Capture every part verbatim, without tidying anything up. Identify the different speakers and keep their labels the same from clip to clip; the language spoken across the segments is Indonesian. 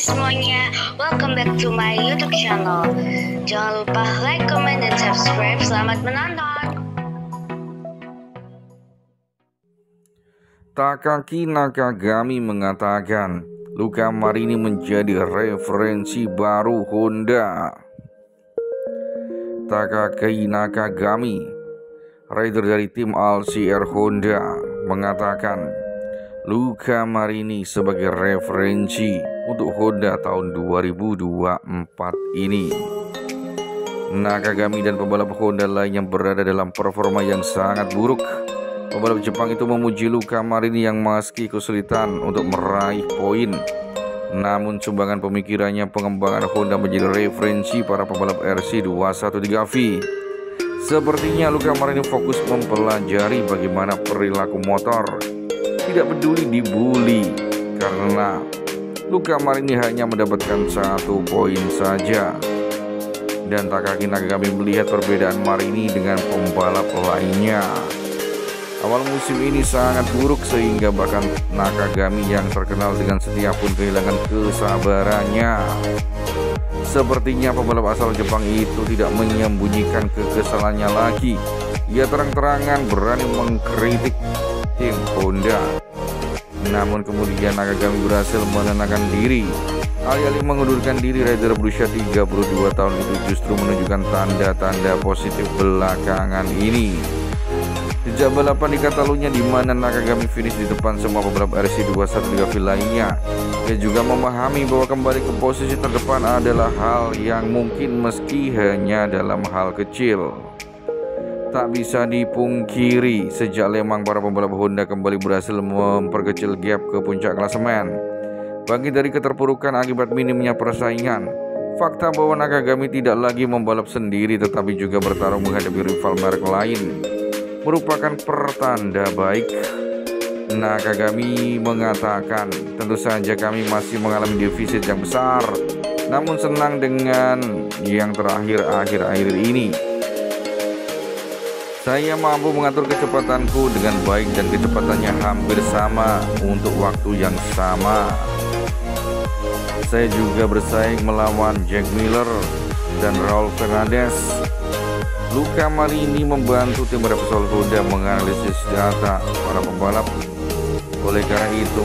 Speaker 1: semuanya, welcome back to my YouTube channel. Jangan lupa like, comment, dan subscribe. Selamat menonton.
Speaker 2: Takaki Nakagami mengatakan Luca Marini menjadi referensi baru Honda. Takaki Nakagami, rider dari tim All C R Honda, mengatakan Luca Marini sebagai referensi untuk Honda tahun dua ribu dua puluh empat ini. Nakagami dan pembalap Honda lain yang berada dalam performa yang sangat buruk. Pembalap Jepang itu memuji Luca Marini yang meski kesulitan untuk meraih poin. Namun sumbangan pemikirannya pengembangan Honda menjadi referensi para pembalap R C dua satu tiga V. Sepertinya Luca Marini fokus mempelajari bagaimana perilaku motor, tidak peduli dibully, karena Luca Marini hanya mendapatkan satu poin saja. Dan Takaki Nakagami melihat perbedaan Marini dengan pembalap lainnya. Awal musim ini sangat buruk sehingga bahkan Nakagami yang terkenal dengan setia pun kehilangan kesabarannya. Sepertinya pembalap asal Jepang itu tidak menyembunyikan kekesalannya lagi. Ia terang-terangan berani mengkritik tim Honda. Namun kemudian Nakagami berhasil menenangkan diri. Alih-alih mengundurkan diri, rider berusia tiga puluh dua tahun itu justru menunjukkan tanda-tanda positif belakangan ini. Sejak balapan di Catalunya di mana Nakagami finish di depan semua pembalap R C dua satu tiga V lainnya, dia juga memahami bahwa kembali ke posisi terdepan adalah hal yang mungkin meski hanya dalam hal kecil. Tak bisa dipungkiri, sejak Lemang para pembalap Honda kembali berhasil memperkecil gap ke puncak klasemen. Bangkit dari keterpurukan akibat minimnya persaingan, fakta bahwa Nakagami tidak lagi membalap sendiri tetapi juga bertarung menghadapi rival merek lain merupakan pertanda baik. Nakagami mengatakan, tentu saja kami masih mengalami defisit yang besar, namun senang dengan yang terakhir akhir-akhir ini. Saya mampu mengatur kecepatanku dengan baik dan kecepatannya hampir sama untuk waktu yang sama. Saya juga bersaing melawan Jack Miller dan Raul Fernandez. Luca Marini membantu tim Repsol Honda menganalisis data para pembalap. Oleh karena itu,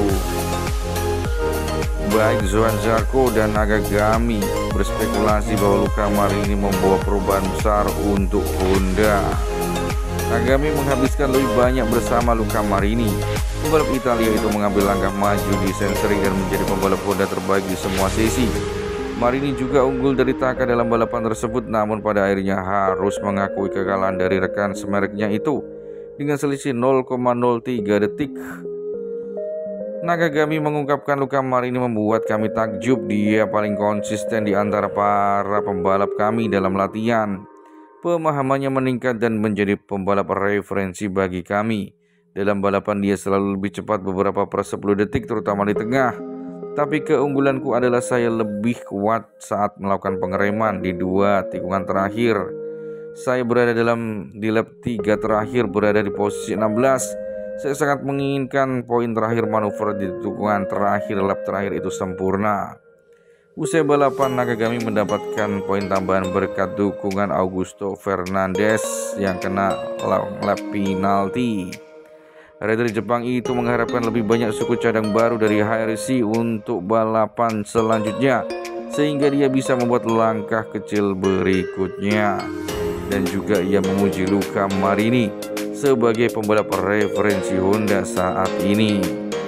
Speaker 2: baik Johan Zarco dan Nakagami berspekulasi bahwa Luca Marini membawa perubahan besar untuk Honda. Nakagami menghabiskan lebih banyak bersama Luca Marini. Pembalap Italia itu mengambil langkah maju di sensori dan menjadi pembalap Honda terbaik di semua sesi. Marini juga unggul dari Taka dalam balapan tersebut, namun pada akhirnya harus mengakui kekalahan dari rekan semereknya itu dengan selisih nol koma nol tiga detik. Nakagami mengungkapkan Luca Marini membuat kami takjub, dia paling konsisten di antara para pembalap kami dalam latihan. Pemahamannya meningkat dan menjadi pembalap referensi bagi kami. Dalam balapan dia selalu lebih cepat beberapa per sepuluh detik terutama di tengah. Tapi keunggulanku adalah saya lebih kuat saat melakukan pengereman di dua tikungan terakhir. Saya berada dalam di lap tiga terakhir berada di posisi enam belas. Saya sangat menginginkan poin terakhir manuver di tikungan terakhir lap terakhir itu sempurna. Usai balapan, Nakagami mendapatkan poin tambahan berkat dukungan Augusto Fernandez yang kena lap penalti. Rider Jepang itu mengharapkan lebih banyak suku cadang baru dari H R C untuk balapan selanjutnya, sehingga dia bisa membuat langkah kecil berikutnya. Dan juga ia memuji Luca Marini sebagai pembalap referensi Honda saat ini.